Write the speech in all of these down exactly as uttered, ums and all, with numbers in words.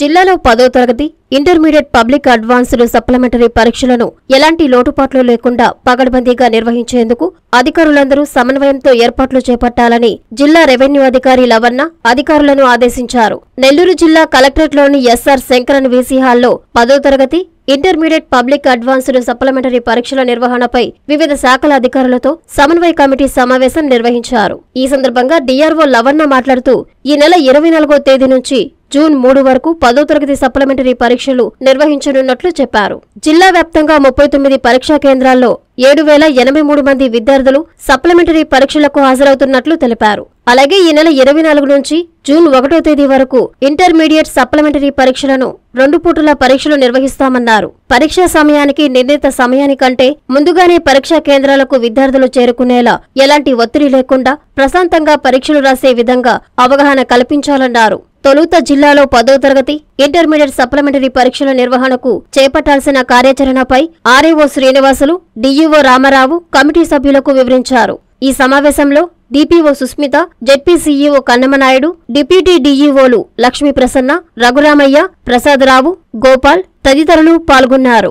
జిల్లాలో పదో తరగతి ఇంటర్మీడియట్ పబ్లిక్ అడ్వాన్స్డ్ సప్లిమెంటరీ పరీక్షలను ఎలాంటి లోటుపాట్లు లేకుండా పగడ్బందీగా నిర్వహించేందుకు అధికారులందరూ సమన్వయంతో ఏర్పాట్లు చేపట్టాలని జిల్లా రెవెన్యూ అధికారి లవన్న అధికారులను ఆదేశించారు. నెల్లూరు జిల్లా కలెక్టరేట్లోని ఎస్ఆర్ శంకరన్ వీసీ హాల్లో పదో తరగతి ఇంటర్మీడియట్ పబ్లిక్ అడ్వాన్స్డ్ సప్లిమెంటరీ పరీక్షల నిర్వహణపై వివిధ శాఖల అధికారులతో సమన్వయ కమిటీ సమావేశం నిర్వహించారు. ఈ సందర్భంగా డీఆర్ఓ లవన్న మాట్లాడుతూ ఈ నెల ఇరవై నాలుగో తేదీ నుంచి జూన్ మూడు వరకు పదో తరగతి సప్లిమెంటరీ పరీక్షలు నిర్వహించనున్నట్లు చెప్పారు. జిల్లా వ్యాప్తంగా ముప్పై తొమ్మిది పరీక్షా కేంద్రాల్లో ఏడు వేల ఎనభై మూడు మంది విద్యార్థులు సప్లిమెంటరీ పరీక్షలకు హాజరవుతున్నట్లు తెలిపారు. అలాగే ఈ నెల ఇరవై నాలుగు నుంచి జూన్ ఒకటో తేదీ వరకు ఇంటర్మీడియట్ సప్లిమెంటరీ పరీక్షలను రెండు పూటల పరీక్షలు నిర్వహిస్తామన్నారు. పరీక్షా సమయానికి నిర్ణీత సమయానికంటే ముందుగానే పరీక్షా కేంద్రాలకు విద్యార్థులు చేరుకునేలా ఎలాంటి ఒత్తిడి లేకుండా ప్రశాంతంగా పరీక్షలు రాసే విధంగా అవగాహన కల్పించాలన్నారు. తొలుత జిల్లాలో పదో తరగతి ఇంటర్మీడియట్ సప్లిమెంటరీ పరీక్షల నిర్వహణకు చేపట్టాల్సిన కార్యాచరణపై RAO Srinivasulu, DEO Ramarao committee సభ్యులకు వివరించారు. ఈ సమావేశంలో DPO Susmitha, ZP CEO Kannamanaidu, deputy డీఈఓలు లక్ష్మీ ప్రసన్న, రఘురామయ్య, ప్రసాదరావు, గోపాల్ తదితరులు పాల్గొన్నారు.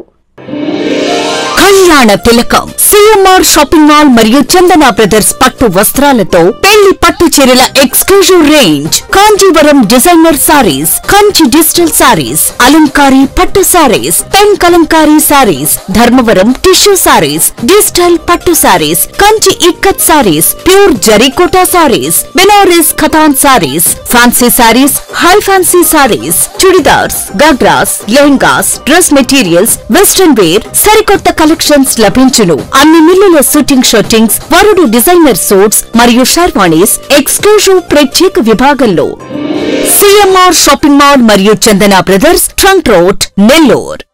కళ్యాణ తిలకం సిఎంఆర్ షాపింగ్ మాల్ మరియు చందన బ్రదర్స్ పట్టు వస్త్రాలతో పెళ్లి పట్టు చీరల exclusive range, Kanjivaram designer saris, Kanchi digital saris, అలంకారీ పట్టు saris, pen Kalamkari saris, Dharmavaram tissue saris, digital పట్టు సారీస్, కంచి ఇక్కత్ సారీస్, ప్యూర్ జరీకోటా సారీస్, బెనారస్ ఖతాన్ saris, fancy saris, high fancy saris, churidars, ghagras, lehengas, dress materials, western wear, సరికొత్త కలెక్షన్స్ లభించును. అన్ని మిల్లుల షూటింగ్ షర్టింగ్స్, వరుడు డిజైనర్ సూట్స్ మరియు షర్వాణీస్ ఎక్స్క్లూజివ్ ప్రత్యేక విభాగంలో సిఎంఆర్ షాపింగ్ మాల్ మరియు Chandana brothers trunk road, Nellore.